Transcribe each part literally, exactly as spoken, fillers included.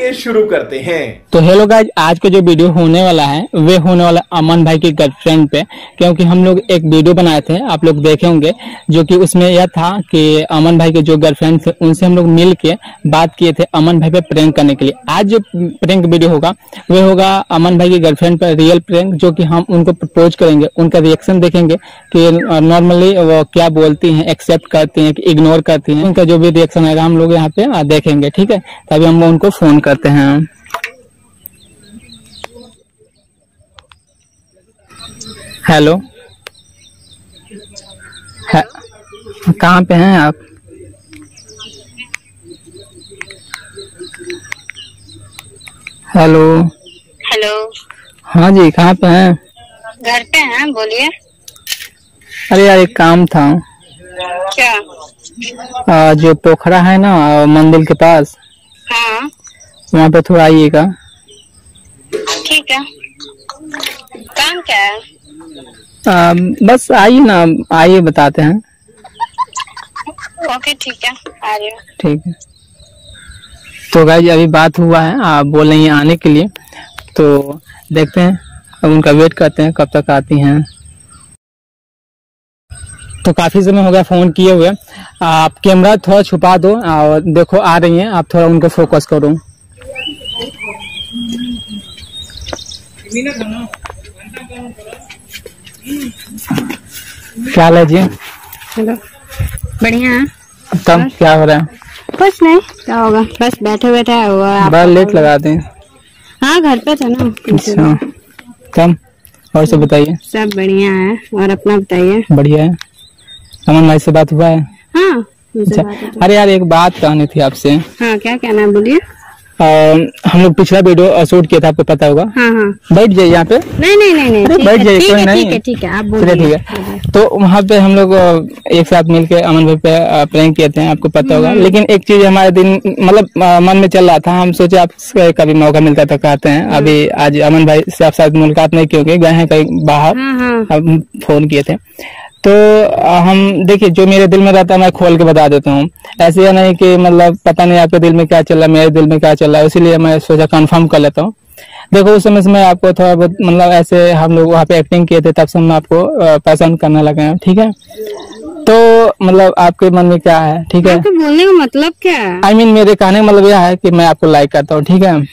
चलिए शुरू करते हैं। तो हेलो गाइज, आज का जो वीडियो होने वाला है वे होने वाला अमन भाई की गर्लफ्रेंड पे, क्योंकि हम लोग एक वीडियो बनाए थे, आप लोग देखे होंगे, जो कि उसमें यह था कि अमन भाई के जो गर्लफ्रेंड थे उनसे हम लोग मिल के बात किए थे अमन भाई पे प्रैंक करने के लिए। आज जो प्रैंक वीडियो होगा वह होगा अमन भाई की गर्लफ्रेंड पर रियल प्रैंक, जो कि हम उनको प्रपोज करेंगे, उनका रिएक्शन देखेंगे कि नॉर्मली वो क्या बोलती हैं, एक्सेप्ट करती हैं कि इग्नोर करती हैं। उनका जो भी रिएक्शन आएगा हम लोग यहाँ पे देखेंगे, ठीक है। तभी हम उनको फोन करते हैं। हेलो, है, कहाँ पे हैं आप? Hello hello. हाँ जी, कहाँ पे हैं? घर पे हैं, बोलिए। अरे यार, एक काम था। क्या? आ, जो पोखरा है ना मंदिर के पास, हाँ, वहाँ पे थोड़ा आइएगा। ठीक है। काम क्या है? आ, बस आइए ना, आइए बताते हैं। ओके, ठीक है, आ रही हूँ। ठीक है। तो गाइस, अभी बात हुआ है, आप बोल रही हैं आने के लिए, तो देखते हैं, अब उनका वेट करते हैं कब तक आती हैं। तो काफी समय हो गया फोन किए हुए। आप कैमरा थोड़ा छुपा दो और देखो आ रही हैं, आप थोड़ा उनको फोकस करो। क्या है जी? हेलो, बढ़िया है। तब क्या हो रहा है? कुछ नहीं, क्या होगा, बस बैठे बैठे हुआ। बड़ा लेट लगाते हैं। हाँ, घर पे था ना। अच्छा, तब और सब बताइए। सब बढ़िया है, और अपना बताइए। बढ़िया है। अमन भाई से बात हुआ है? हाँ, अच्छा, अरे यार एक बात कहनी थी आपसे। हाँ, क्या कहना है, बोलिए। हम लोग पिछला वीडियो शूट किया था, आपको पता होगा। हाँ हाँ, बैठ जाइए यहाँ पे। नहीं नहीं नहीं नहीं, अरे बैठ जाइए, कोई नहीं। ठीक है ठीक है, आप बोलिए। ठीक है। तो वहाँ पे हम लोग एक साथ मिलके अमन भाई पे प्रैंक किए थे, आपको पता होगा। लेकिन एक चीज हमारे दिन मतलब मन में चल रहा था, हम सोचे आपसे कभी मौका मिलता तो कहते हैं। अभी आज अमन भाई से आप साथ मुलाकात नहीं की होगी, गए हैं कहीं बाहर, हम फोन किए थे। तो हम देखिए, जो मेरे दिल में रहता है मैं खोल के बता देता हूँ। ऐसे या नहीं कि मतलब पता नहीं आपके दिल में क्या चल रहा है, मेरे दिल में क्या चल रहा है, इसीलिए मैं सोचा कंफर्म कर लेता हूँ। देखो, उस समय से मैं आपको थोड़ा बहुत मतलब ऐसे हम लोग वहाँ पे एक्टिंग किए थे, तब से हम आपको पसंद करने लगे हैं, ठीक है। तो मतलब आपके मन में क्या है, ठीक है? आपके बोलने का मतलब क्या है? आई I मीन mean, मेरे कहने का मतलब यह है कि मैं आपको लाइक करता हूँ, ठीक है।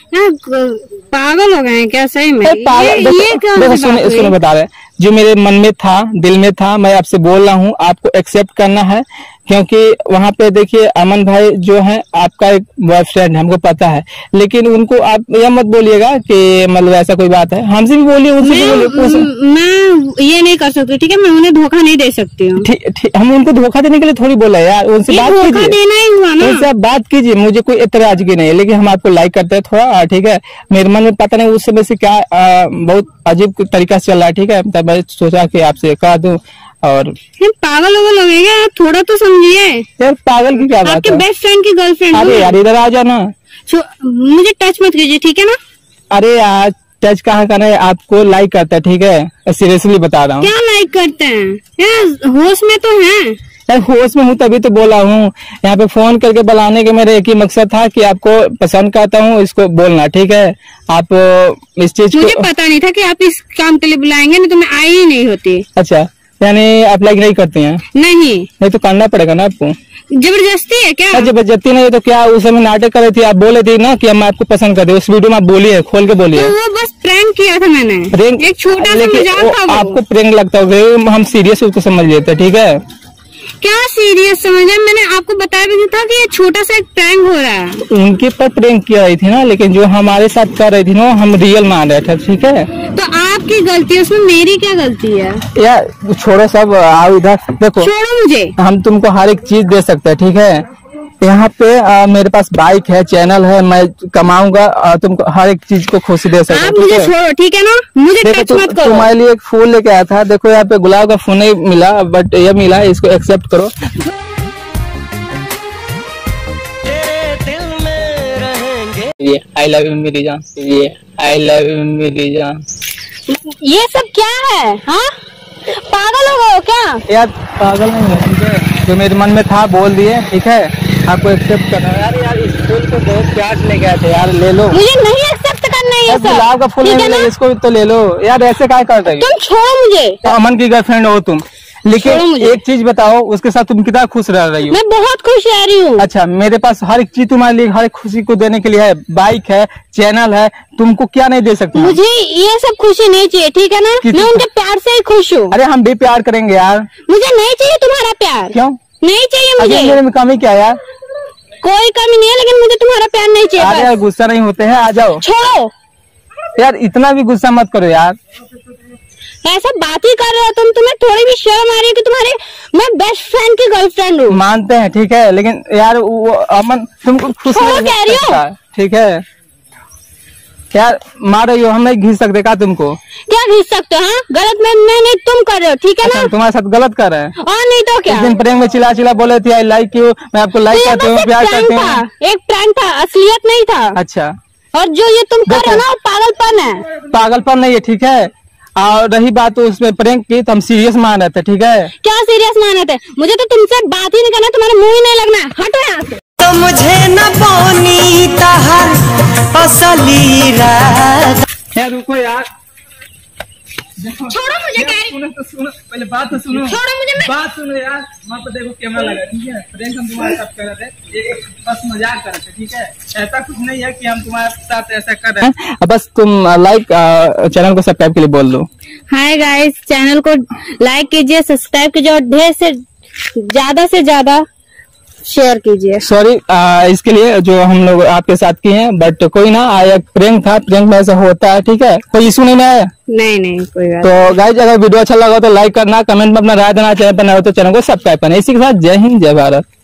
पागल हो गए हैं क्या सही में? पागल, ये, देखो, ये क्या देखो सुने सुने बता रहे, जो मेरे मन में था, दिल में था, मैं आपसे बोल रहा हूँ, आपको एक्सेप्ट करना है। क्योंकि वहाँ पे देखिए अमन भाई जो है आपका एक बॉयफ्रेंड है, हमको पता है, लेकिन उनको आप यह मत बोलिएगा कि मतलब ऐसा कोई बात है। हमसे भी बोलिए, उनसे भी बोलिए। मैं ये नहीं कर सकती, ठीक है, मैं उन्हें धोखा नहीं दे सकती हूँ। हम उनको धोखा देने के लिए थोड़ी बोला यार, उनसे बात कीजिए, देना ही हुआ ना, उनसे आप बात कीजिए। मुझे कोई एतराज की नहीं है, लेकिन हम आपको लाइक करते हैं थोड़ा, ठीक है। मेरे मन में पता नहीं उस समय से क्या आ, बहुत अजीब तरीका से चल रहा है, ठीक है। तब मैं सोचा कि आपसे कह दूं। और पागल वगल हो गया, थोड़ा तो समझिए यार। पागल की क्या बात है? आपके बेस्ट फ्रेंड की गर्लफ्रेंड। अरे यार, इधर आ जाना, मुझे टच मत कीजिए, ठीक है ना। अरे यार, टच कहाँ करना है, आपको लाइक करता है, ठीक है, सीरियसली बता रहा हूँ। क्या लाइक करते हैं यार, होश में तो हैं। यार होश में हूँ तभी तो बोला हूँ। यहाँ पे फोन करके बुलाने के मेरा एक ही मकसद था कि आपको पसंद करता हूँ, इसको बोलना, ठीक है। आप इस चीज मुझे को... पता नहीं था कि आप इस काम के लिए बुलाएंगे, नहीं तो मैं आई ही नहीं होती। अच्छा, यानी आप लाइक नहीं करते हैं? नहीं नहीं तो करना पड़ेगा ना आपको। जबरदस्ती है क्या? जबरदस्ती नहीं तो क्या, उस समय नाटक कर रही थी, आप बोले थे ना कि हम आपको पसंद करते। उस वीडियो में आप बोलिए, खोल के बोलिए। तो वो बस प्रैंक किया था मैंने, प्रैंक, एक छोटा सा मजाक था वो। आपको प्रैंक लगता होगा, हम सीरियस उसको समझ लेते, ठीक है। क्या सीरियस समझे? मैंने आपको बताया भी था कि ये छोटा सा एक प्रैंक हो रहा है। उनके पर प्रैंक किया रही थी ना, लेकिन जो हमारे साथ कर रही थी ना, हम रियल मान रहे थे, ठीक है। तो आपकी गलती है, उसमें मेरी क्या गलती है? यार छोड़ो सब, आओ इधर देखो। छोड़ो मुझे, हम तुमको हर एक चीज दे सकते हैं, ठीक है। यहाँ पे आ, मेरे पास बाइक है, चैनल है, मैं कमाऊंगा, तुमको हर एक चीज को खुशी दे सकता हूँ। आप मुझे छोड़ो, ठीक है ना, मुझे टच मत करो। तुम्हारे लिए एक फूल लेके आया था, देखो यहाँ पे गुलाब का फूल नहीं मिला, बट ये मिला, इसको एक्सेप्ट करो। ये आई लव यू मेरी जान, ये आई लव यू मेरी जान। ये सब क्या है? हाँ, पागल हो गए हो क्या? यार पागल नहीं है, ठीक है, जो मेरे मन में था बोल दिए, ठीक है। आपको एक्सेप्ट करना है। यार यार इस फूल तो बहुत प्यार से लेके आए थे यार, ले लो। मुझे नहीं एक्सेप्ट करना है ये सब। गुलाब का फूल नहीं मिला, इसको तो ले लो यार, ऐसे क्या कर रही हो? तुम छोड़ो मुझे। तो अमन की गर्लफ्रेंड हो तुम, लेकिन एक चीज बताओ, उसके साथ तुम कितना खुश रह रही हो? मैं बहुत खुश रह रही हूँ। अच्छा, मेरे पास हर एक चीज तुम्हारे लिए, हर एक खुशी को देने के लिए है, बाइक है, चैनल है, तुमको क्या नहीं दे सकते? मुझे ये सब खुशी नहीं चाहिए, ठीक है ना? मैं उनके प्यार से ही खुश हूँ। अरे हम भी प्यार करेंगे यार। मुझे नहीं चाहिए तुम्हारा प्यार। क्यों नहीं चाहिए मुझे? मेरे में कमी क्या यार? कोई कमी नहीं है, लेकिन मुझे तुम्हारा प्यार नहीं चाहिए। अरे यार गुस्सा नहीं होते हैं, आ जाओ। छोड़ो यार, इतना भी गुस्सा मत करो यार। ऐसा बात ही कर रहे हो तुम, तुम्हें थोड़ी भी शर्म आ रही है कि तुम्हारे मैं बेस्ट फ्रेंड की गर्लफ्रेंड हूँ। मानते हैं, ठीक है, लेकिन यार वो अमन तुमको खुश छोड़ो कह रही हो, ठीक है? यार मार रही हो, हम नहीं घिस सकते का तुमको? क्या घिस सकते हो? हाँ, गलत मैं मैं नहीं, तुम कर रहे हो, ठीक है ना? अच्छा, तुम्हारे साथ गलत कर रहे हैं। और नहीं तो क्या? एक दिन प्रेम में चिल्ला चिल्ला बोले थे आई लाइक यू, मैं आपको लाइक तो करती हूँ, प्यार करती हूँ। एक प्रैंक था, असलियत नहीं था। अच्छा, और जो ये तुम कर रहे हो ना, वो पागलपन है। पागलपन नहीं है, ठीक है? और रही बात तो उसमें प्रैंक की, तो हम सीरियस मान रहे थे, ठीक है? क्या सीरियस मान रहे थे? मुझे तो तुमसे बात ही नहीं करना, तुम्हारे मुंह ही नहीं लगना, हटो यहाँ से। तो मुझे न बोनी तहर असली रात। यार रुको यार, छोड़ो मुझे, कह रही सुनो तो सुनो, पहले बात तो सुनो। छोड़ो मुझे, मैं बात सुनो यार, वहाँ पर देखो कैमरा लगा, ठीक है? प्रैंक हम तुम्हारे साथ कर रहे थे, ये बस मजाक कर रहे थे, ठीक है? ऐसा कुछ नहीं है कि हम तुम्हारे साथ ऐसा कर रहे हैं। बस तुम लाइक चैनल को सब्सक्राइब के लिए बोल दो। हाय गाइस, चैनल को लाइक कीजिए, सब्सक्राइब कीजिए और ढेर से ज्यादा से ज्यादा शेयर कीजिए। सॉरी इसके लिए जो हम लोग आपके साथ किए हैं, बट कोई ना आया, प्रेंक था, प्रेंक में ऐसा होता है, ठीक है? कोई इशू नहीं ना है? नहीं नहीं कोई बात। तो गाइस, अगर वीडियो अच्छा लगा तो लाइक करना, कमेंट में अपना राय देना, चैनल पर नए हो तो चैनल को सब्सक्राइब करना। इसी के साथ जय हिंद, जय भारत।